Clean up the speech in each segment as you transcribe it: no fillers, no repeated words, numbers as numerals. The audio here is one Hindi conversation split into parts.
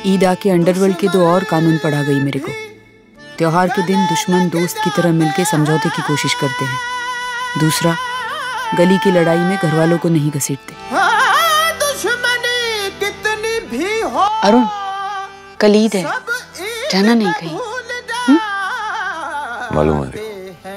ईद आके अंडरवर्ल्ड के 2 और कानून पढ़ा गई मेरे को। त्योहार के दिन दुश्मन दोस्त की तरह मिलके समझौते की कोशिश करते हैं। दूसरा, गली की लड़ाई में घर वालों को नहीं घसीटते। अरुण, कल ईद है, जाना नहीं कहीं? मालूम है।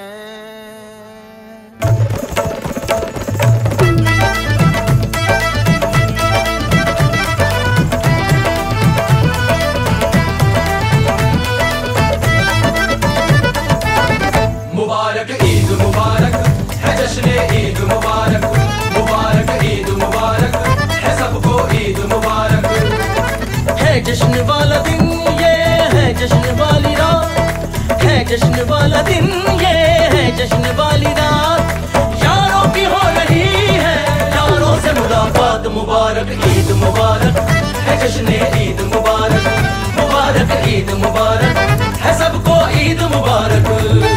मुबारक ईद मुबारक है, जश्न ईद मुबारक, मुबारक ईद मुबारक है, सबको ईद मुबारक है। जश्न वाला दिन ये है, जश्न वाली रात है, जश्न वाला दिन ये है, जश्न वाली रात यारों की हो रही है, यारों से मुलाकात। मुबारक ईद मुबारक है, जश्न ईद मुबारक, मुबारक ईद मुबारक है, सबको ईद मुबारक।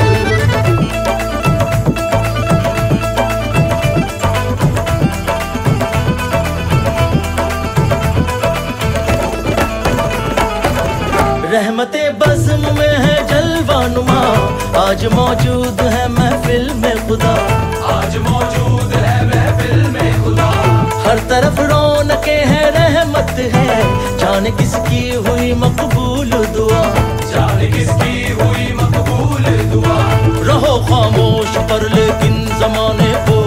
रहमते बज़्म में है जलवानुमा, आज मौजूद है महफिल में खुदा, आज मौजूद है महफिल में खुदा। हर तरफ रौनकें हैं, रहमत है, जाने किसकी हुई मकबूल दुआ, जाने किसकी हुई मकबूल दुआ। रहो खामोश पर लेकिन ज़माने को